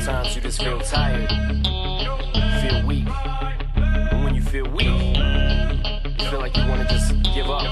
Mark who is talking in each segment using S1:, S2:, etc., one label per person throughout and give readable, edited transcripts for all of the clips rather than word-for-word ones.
S1: Sometimes you just feel tired, feel weak. And when you feel weak, you feel like you want to just give up.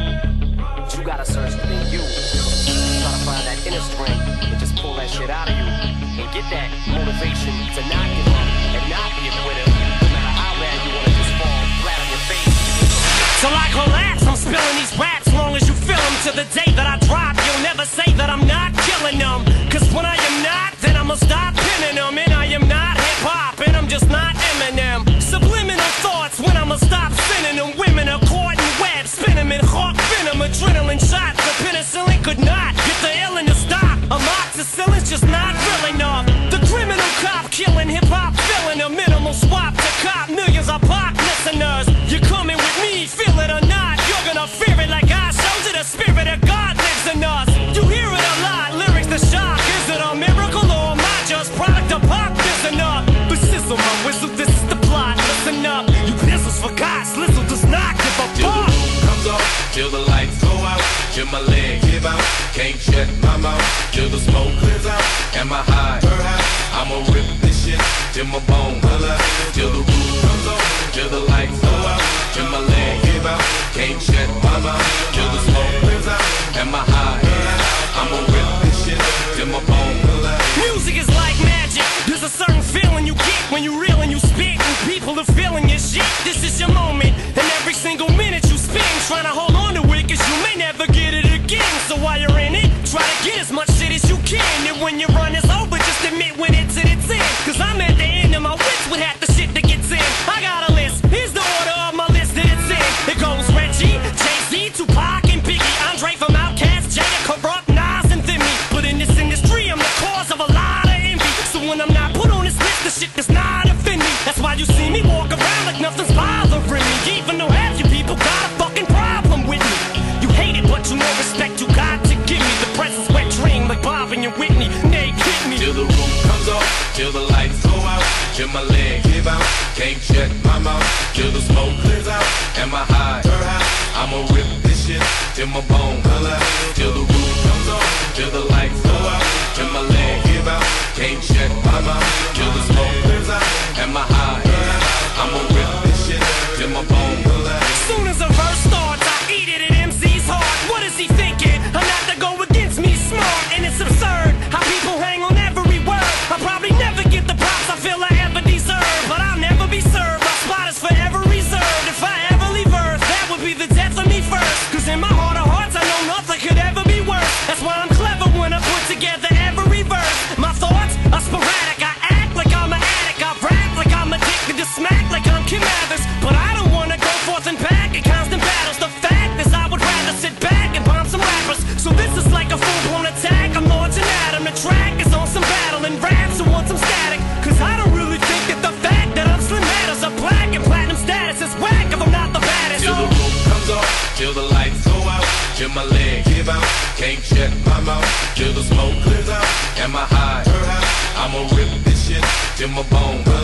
S1: But you gotta search within you. Try to find that inner strength and just pull that shit out of you. And get that motivation to not give up and not be a quitter. No matter how bad you want to just fall flat on your face.
S2: So like relax, I'm spilling these raps long as you feel them. To the day that I drop, you'll never say that I'm not killing them. Cause when I am not, then I'ma stop pinning them. And I am not hip-hop, and I'm just not Eminem. Subliminal thoughts when I'ma stop sending them. Women are caught in web, spin them in hawk venom. Adrenaline shots, the penicillin could not get the illin to stop. Amoxicillin's just not real enough. The criminal cop killing hip-hop, filling a minimal swap to cop millions of pop listeners. You're coming with me, feel it or not, you're gonna fear it like I showed you. The spirit of God lives in us. You hear it a lot, lyrics to shock. Is it a miracle or am I just product of pop? Listen up, but sizzle my whistle, this is the plot. Listen up, you pistols for God, Slizzle does not give a
S3: Till
S2: fuck.
S3: the roof comes off, till the lights go out, till my legs give out, can't shut my mouth, till the smoke clears out, and my high, I'ma rip this shit, till my bone, till the roof comes off, till the lights go out, till my legs give out, can't shut my mouth, till the smoke clears out, and my high, I'ma rip this shit, till my bone.
S2: Music is like magic. There's a certain feeling you get when you reel and you spit, and people are feeling your shit. This is your moment, and every single minute you spend trying to hold on to it, cause you may never get it again. So while you're in it, try to get as much shit as you can. And when your run is over, just admit when it's in its end. Cause I'm at the end of my wits with half the shit that gets in. I got a list, here's the order of my list that it's in. It goes Reggie, Jay-Z, Tupac, and Biggie, Andre from Outkast, Jada, Corrupt, Nas, and Thimmy. But in this industry, I'm the cause of a lot of envy. So when I'm not put on this list, the shit does not offend me. That's why you see me walk around like nothing's bothering me. Even though half you people got a fucking problem with me. You hate it, but you know respect you got to give me. The presence wet dream like Bob and your Whitney. Nate hit me.
S3: Till the roof comes off, till the lights go out, till my legs give out, can't shut my mouth, till the smoke clears out, and my high, I'ma rip this shit, till my bone, till the roof comes off, till the lights go out, till my legs give out, can't shut my mouth, till the smoke clears out, and my high, I'ma rip this shit, till my bone.
S2: Soon as a verse starts, I eat it at MC's heart. What is he thinking? I'm not to go against me, smart, and it's absurd how people hang on every word. I'll probably never get the props I feel I ever deserve, but I'll never be served. My spot is forever reserved. If I ever leave Earth, that would be the death of me first. Cause in my heart of hearts, I know nothing could ever be worse. That's why I'm clever when I put together every verse. My thoughts are sporadic. I act like I'm an addict. I rap like I'm addicted to smack like I'm Kim Mathers. But I don't wanna go forth and back in constant battles. The fact is I would rather sit back and bomb some rappers. So this is like a full-blown attack. I'm launching at 'em. The track is on some battle and raps who want some static. Cause I don't really think that the fact that I'm slim matters. A black and platinum status is whack if I'm not the baddest.
S3: Till the roof comes off, till the lights go out, till my legs give out, can't shut my mouth, till the smoke clears out, and my high, I'ma rip this shit, till my bone.